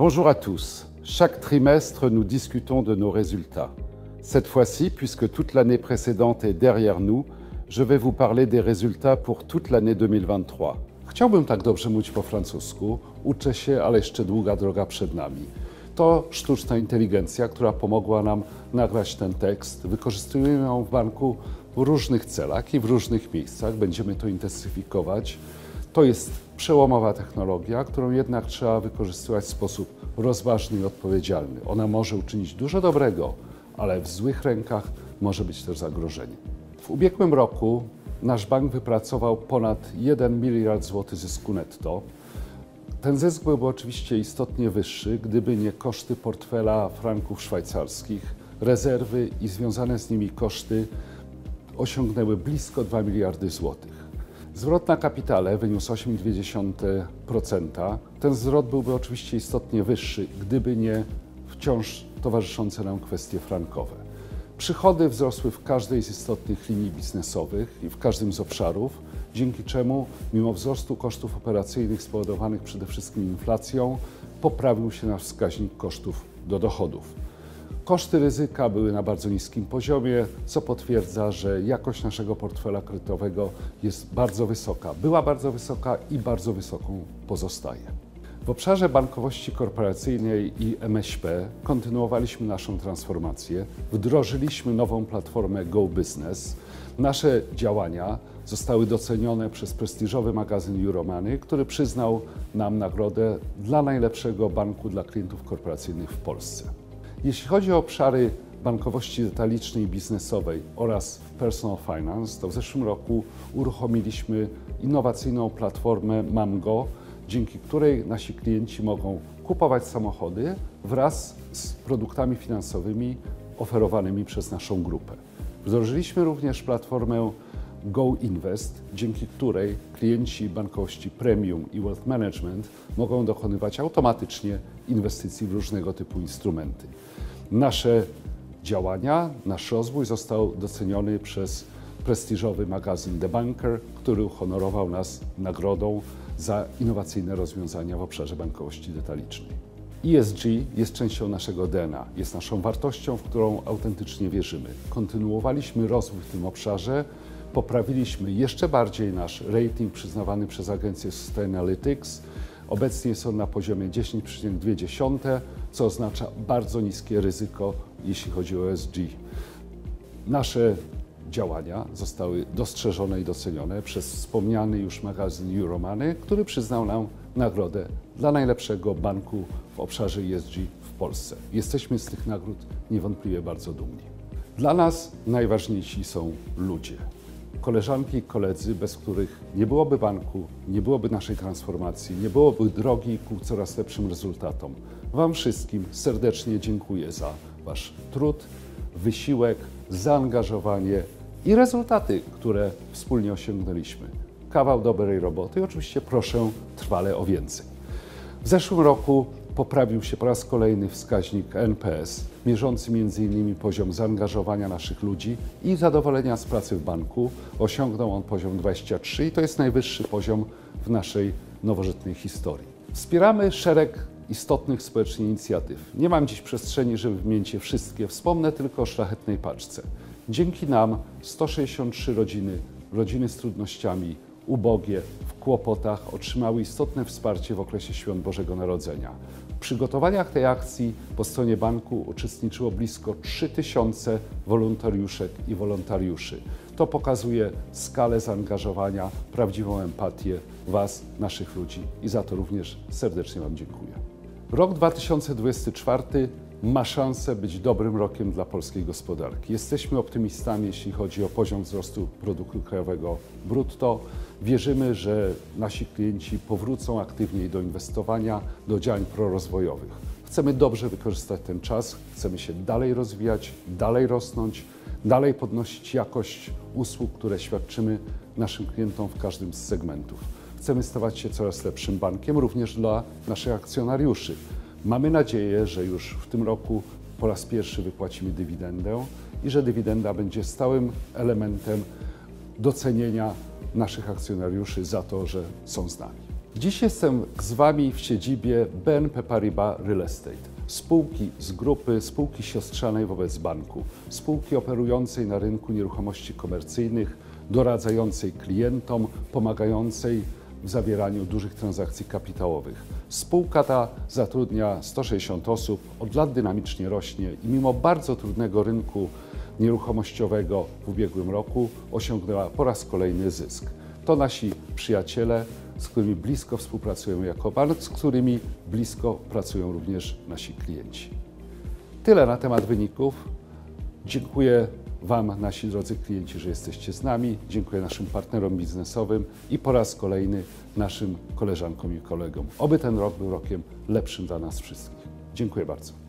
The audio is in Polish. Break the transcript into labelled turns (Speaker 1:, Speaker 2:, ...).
Speaker 1: Bonjour à tous. Chaque trimestre, nous discutons de nos résultats. Cette fois-ci, puisque toute l'année précédente est derrière nous, je vais vous parler des résultats pour toute l'année 2023. Chciałbym tak dobrze mówić po francusku, uczę się, ale jeszcze długa droga przed nami. To sztuczna inteligencja, która pomogła nam nagrać ten tekst. Wykorzystujemy ją w banku w różnych celach i w różnych miejscach. Będziemy to intensyfikować. To jest przełomowa technologia, którą jednak trzeba wykorzystywać w sposób rozważny i odpowiedzialny. Ona może uczynić dużo dobrego, ale w złych rękach może być też zagrożenie. W ubiegłym roku nasz bank wypracował ponad 1 miliard złotych zysku netto. Ten zysk byłby oczywiście istotnie wyższy, gdyby nie koszty portfela franków szwajcarskich. Rezerwy i związane z nimi koszty osiągnęły blisko 2 miliardy złotych. Zwrot na kapitale wyniósł 8,2%. Ten zwrot byłby oczywiście istotnie wyższy, gdyby nie wciąż towarzyszące nam kwestie frankowe. Przychody wzrosły w każdej z istotnych linii biznesowych i w każdym z obszarów, dzięki czemu mimo wzrostu kosztów operacyjnych spowodowanych przede wszystkim inflacją, poprawił się nasz wskaźnik kosztów do dochodów. Koszty ryzyka były na bardzo niskim poziomie, co potwierdza, że jakość naszego portfela kredytowego jest bardzo wysoka. Była bardzo wysoka i bardzo wysoką pozostaje. W obszarze bankowości korporacyjnej i MŚP kontynuowaliśmy naszą transformację, wdrożyliśmy nową platformę Go Business. Nasze działania zostały docenione przez prestiżowy magazyn Euromoney, który przyznał nam nagrodę dla najlepszego banku dla klientów korporacyjnych w Polsce. Jeśli chodzi o obszary bankowości detalicznej i biznesowej oraz personal finance, to w zeszłym roku uruchomiliśmy innowacyjną platformę MamGo, dzięki której nasi klienci mogą kupować samochody wraz z produktami finansowymi oferowanymi przez naszą grupę. Wdrożyliśmy również platformę Go Invest, dzięki której klienci bankowości premium i wealth management mogą dokonywać automatycznie inwestycji w różnego typu instrumenty. Nasze działania, nasz rozwój został doceniony przez prestiżowy magazyn The Banker, który uhonorował nas nagrodą za innowacyjne rozwiązania w obszarze bankowości detalicznej. ESG jest częścią naszego DNA, jest naszą wartością, w którą autentycznie wierzymy. Kontynuowaliśmy rozwój w tym obszarze, poprawiliśmy jeszcze bardziej nasz rating przyznawany przez agencję Sustainalytics. Obecnie jest on na poziomie 10,2, co oznacza bardzo niskie ryzyko, jeśli chodzi o ESG. Nasze działania zostały dostrzeżone i docenione przez wspomniany już magazyn Euromoney, który przyznał nam nagrodę dla najlepszego banku w obszarze ESG w Polsce. Jesteśmy z tych nagród niewątpliwie bardzo dumni. Dla nas najważniejsi są ludzie. Koleżanki i koledzy, bez których nie byłoby banku, nie byłoby naszej transformacji, nie byłoby drogi ku coraz lepszym rezultatom. Wam wszystkim serdecznie dziękuję za Wasz trud, wysiłek, zaangażowanie i rezultaty, które wspólnie osiągnęliśmy. Kawał dobrej roboty i oczywiście proszę trwale o więcej. W zeszłym roku poprawił się po raz kolejny wskaźnik NPS, mierzący m.in. poziom zaangażowania naszych ludzi i zadowolenia z pracy w banku. Osiągnął on poziom 23 i to jest najwyższy poziom w naszej nowożytnej historii. Wspieramy szereg istotnych społecznie inicjatyw. Nie mam dziś przestrzeni, żeby wymienić je wszystkie. Wspomnę tylko o Szlachetnej Paczce. Dzięki nam 163 rodziny z trudnościami, ubogie, w kłopotach otrzymały istotne wsparcie w okresie Świąt Bożego Narodzenia. W przygotowaniach tej akcji po stronie banku uczestniczyło blisko 3000 wolontariuszek i wolontariuszy. To pokazuje skalę zaangażowania, prawdziwą empatię Was, naszych ludzi i za to również serdecznie Wam dziękuję. Rok 2024 ma szansę być dobrym rokiem dla polskiej gospodarki. Jesteśmy optymistami, jeśli chodzi o poziom wzrostu produktu krajowego brutto. Wierzymy, że nasi klienci powrócą aktywniej do inwestowania, do działań prorozwojowych. Chcemy dobrze wykorzystać ten czas, chcemy się dalej rozwijać, dalej rosnąć, dalej podnosić jakość usług, które świadczymy naszym klientom w każdym z segmentów. Chcemy stawać się coraz lepszym bankiem, również dla naszych akcjonariuszy. Mamy nadzieję, że już w tym roku po raz pierwszy wypłacimy dywidendę i że dywidenda będzie stałym elementem docenienia naszych akcjonariuszy za to, że są z nami. Dziś jestem z Wami w siedzibie BNP Paribas Real Estate, spółki z grupy, spółki siostrzanej wobec banku, spółki operującej na rynku nieruchomości komercyjnych, doradzającej klientom, pomagającej w zawieraniu dużych transakcji kapitałowych. Spółka ta zatrudnia 160 osób, od lat dynamicznie rośnie i mimo bardzo trudnego rynku nieruchomościowego w ubiegłym roku osiągnęła po raz kolejny zysk. To nasi przyjaciele, z którymi blisko współpracujemy jako bank, z którymi blisko pracują również nasi klienci. Tyle na temat wyników. Dziękuję Wam, nasi drodzy klienci, że jesteście z nami. Dziękuję naszym partnerom biznesowym i po raz kolejny naszym koleżankom i kolegom. Oby ten rok był rokiem lepszym dla nas wszystkich. Dziękuję bardzo.